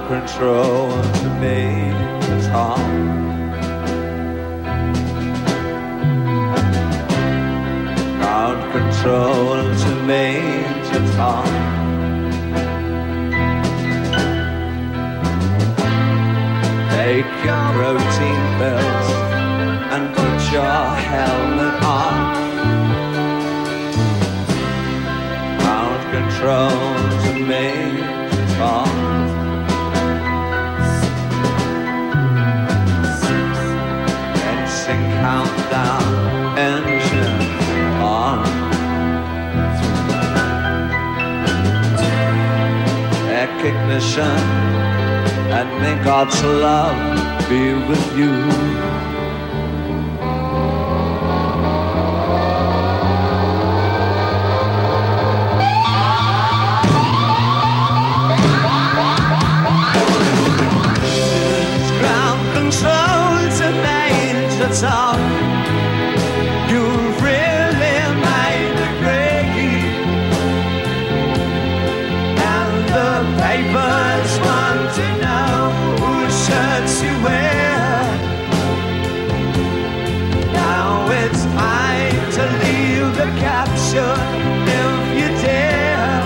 control to me at all. Ground control to me at all. Take your protein pills and put your helmet on. Ground control to me at all. Countdown, engine on. Check ignition, and may God's love be with you. It's ground control to Major Tom. You've really made a grade, and the papers want to know whose shirts you wear. Now it's time to leave the capture if you dare.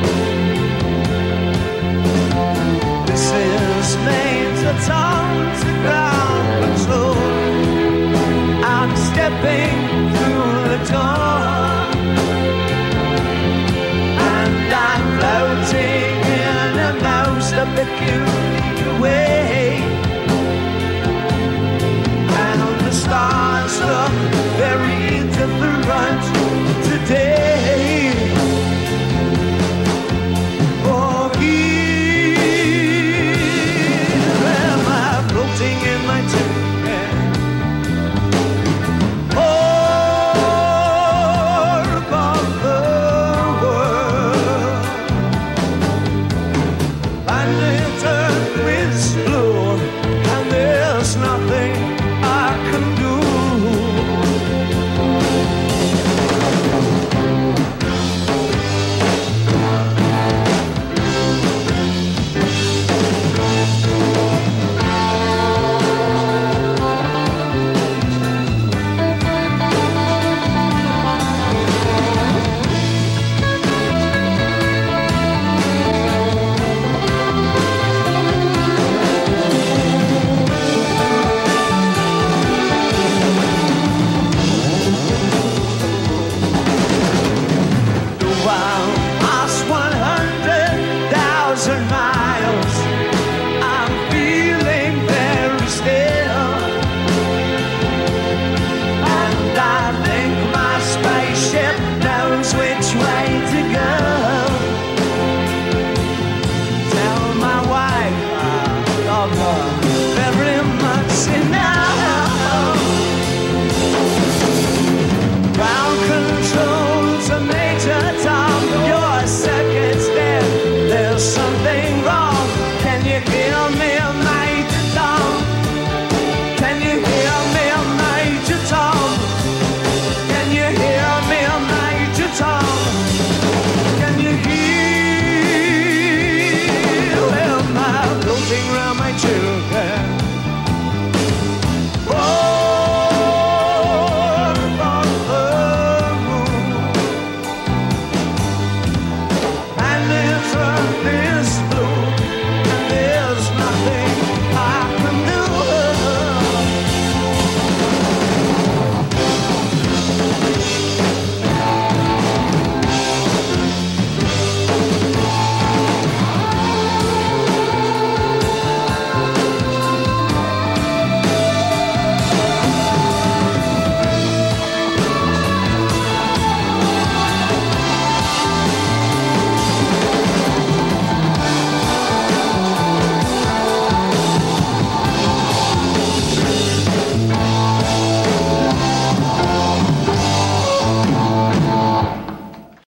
This is Major Tom's ground control. I'm stepping through the door, and I'm floating in a most peculiar way.